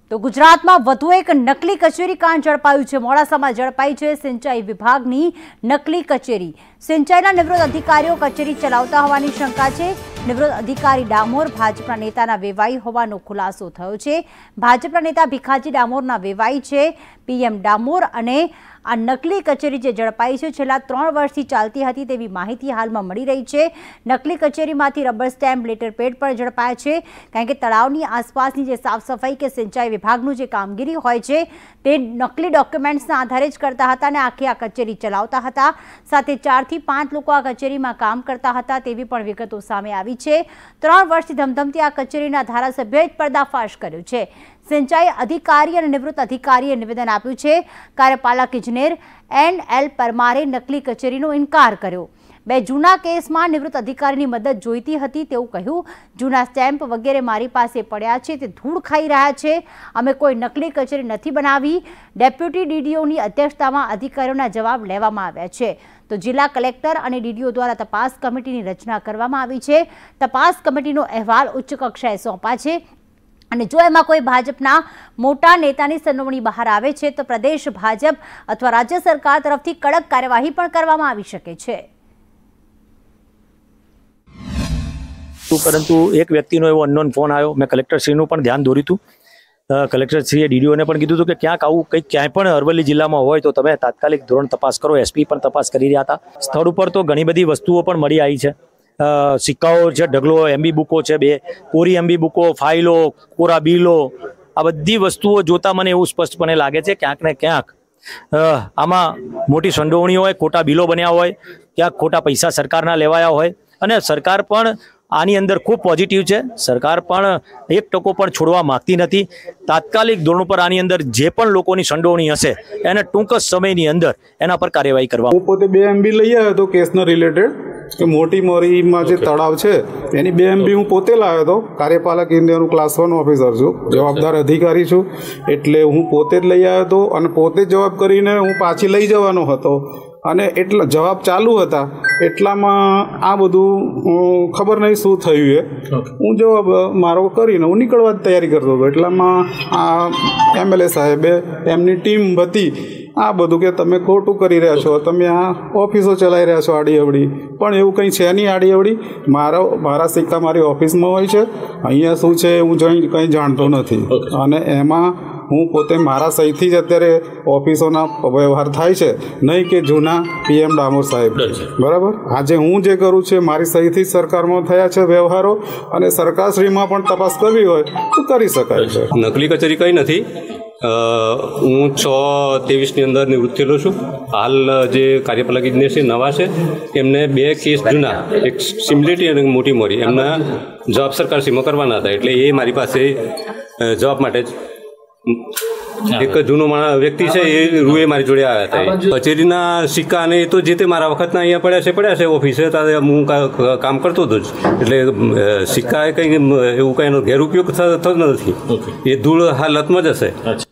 તો ગુજરાતમાં વધુ એક નકલી કચેરી કાંડ ઝડપાયું છે। મોડાસામાં ઝડપાઈ છે સિંચાઈ વિભાગની નકલી કચેરી। સિંચાઈના નિવૃત્ત અધિકારીઓ કચેરી ચલાવતા હોવાની શંકા છે। નિવૃત્ત અધિકારી ડામોર ભાજપના નેતાના વેવાઈ હોવાનો ખુલાસો થયો છે। ભાજપના નેતા ભીખાજી ડામોરના વેવાઈ છે પીએમ ડામોર અને આ નકલી કચેરી જે ઝડપાઈ છે છેલ્લા 3 વર્ષથી ચાલતી હતી તેવી માહિતી હાલમાં મળી રહી છે। નકલી કચેરીમાંથી રબર સ્ટેમ્પ લેટર પેડ પણ ઝડપાયા છે કારણ કે તળાવની આસપાસની જે સાફ સફાઈ કે સિંચાઈ વિભાગનું જે કામગીરી હોય છે તે નકલી ડોક્યુમેન્ટ્સના આધારે જ કરતા હતા અને આખી આ કચેરી ચલાવતા હતા। સાથે 4 થી 5 લોકો આ કચેરીમાં કામ કરતા હતા તેવી પણ વિગતો સામે આવી છે। 3 વર્ષથી ધમધમતી આ કચેરીના ધારાસભ્યોએ જ પર્દાફાશ કર્યો છે। સિંચાઈ અધિકારી અને નિવૃત્ત અધિકારીએ નિવેદન આપ્યું છે। કાર્યપાલક ઇજનેર NL પરમારે નકલી કચેરીનો ઇનકાર કર્યો। 2 જૂના કેસમાં નિવૃત્ત અધિકારીની મદદ જોઈતી હતી તેવું કહ્યું। જૂના સ્ટેમ્પ વગેરે મારી પાસે પડ્યા છે તે ધૂળ ખાઈ રહ્યા છે। અમે કોઈ નકલી કચેરી નથી બનાવી। ડેપ્યુટી DDOની અધ્યક્ષતામાં અધિકારીઓના જવાબ લેવામાં આવ્યા છે। તો જિલ્લા કલેક્ટર અને DDO દ્વારા તપાસ કમિટીની રચના કરવામાં આવી છે। તપાસ કમિટીનો અહેવાલ ઉચ્ચ કક્ષાએ સોંપાશે અને જો એમાં કોઈ ભાજપના મોટા નેતાની સંડોવણી બહાર આવે છે તો પ્રદેશ ભાજપ અથવા રાજ્ય સરકાર તરફથી કડક કાર્યવાહી પણ કરવામાં આવી શકે છે। પરંતુ એક વ્યક્તિનો એવો અનનોન ફોન આવ્યો। મેં કલેક્ટરશ્રીનું પણ ધ્યાન દોર્યું હતું। કલેક્ટરશ્રીએ DDOને પણ કીધું હતું કે ક્યાંક આવું કંઈક ક્યાંય પણ અરવલ્લી જિલ્લામાં હોય તો તમે તાત્કાલિક ધોરણ તપાસ કરો। SP પણ તપાસ કરી રહ્યા હતા। સ્થળ ઉપર તો ઘણી બધી વસ્તુઓ પણ મળી આવી છે। સિક્કાઓ છે, ઢગલો MB બુકો છે, 2 કોરી MB બુકો, ફાઇલો, કોરા બિલો, આ બધી વસ્તુઓ જોતા મને એવું સ્પષ્ટપણે લાગે છે ક્યાંક ને ક્યાંક આમાં મોટી સંડોવણી હોય, ખોટા બિલો બન્યા હોય, ક્યાંક ખોટા પૈસા સરકારના લેવાયા હોય અને સરકાર પણ આની અંદર ખૂબ પોઝિટિવ છે। સરકાર પણ 1% પણ છોડવા માંગતી નથી। તાત્કાલિક ધોરણ પર આની અંદર જે પણ લોકોની સંડોવણી હશે એને ટૂંક જ સમયની અંદર એના પર કાર્યવાહી કરવા। હું પોતે 2 MB લઈ આવ્યો હતો કેસનો રિલેટેડ કે મોટી મોરીમાં જે તળાવ છે એની 2 MB હું પોતે લાવ્યો હતો। કાર્યપાલક ઇજનેરનું ક્લાસ 1 ઓફિસર છું, જવાબદાર અધિકારી છું, એટલે હું પોતે જ લઈ આવ્યો હતો અને પોતે જ જવાબ કરીને હું પાછી લઈ જવાનો હતો અને એટલા જવાબ ચાલુ હતા એટલામાં આ બધું ખબર નહીં શું થયું એ હું જવાબ મારો કરીને હું નીકળવા જ તૈયારી કરતો હતો એટલામાં આ MLA સાહેબે એમની ટીમ હતી આ બધું કે તમે ખોટું કરી રહ્યા છો, તમે આ ઓફિસો ચલાવી રહ્યા છો આડી અવડી, પણ એવું કંઈ છે નહીં આડી અવડી। મારા સિક્કા મારી ઓફિસમાં હોય છે, અહીંયા શું છે હું કંઈ જાણતો નથી અને એમાં હું પોતે મારા સહીથી જ અત્યારે ઓફિસોના વ્યવહાર થાય છે, નહીં કે જૂના PM ડામોર સાહેબ, બરાબર। આજે હું જે કરું છું મારી સહીથી જ સરકારમાં થયા છે વ્યવહારો અને સરકારશ્રીમાં પણ તપાસ કરવી હોય તો કરી શકાય છે। નકલી કચેરી કંઈ નથી। હું 6/23ની અંદર નિવૃત્ત થયેલો છું। હાલ જે કાર્યપાલક ઇજનેર છે નવા છે એમને 2 કેસ જૂના, એક સિમ્યુલેટી અને મોટી મોરી, એમના જવાબ સરકારશ્રીમાં કરવાના હતા એટલે એ મારી પાસે જવાબ માટે જ એક જૂનો વ્યક્તિ છે એ રૂએ મારી જોડે આવ્યા હતા। કચેરીના સિક્કા અને એ તો જે તે મારા વખતના અહીંયા પડ્યા છે ઓફિસે, ત્યારે હું કામ કરતો હતો જ એટલે સિક્કા કંઈ એવું કંઈ એનો ગેરઉપયોગ થતો નથી। એ ધૂળ હાલતમાં જ હશે।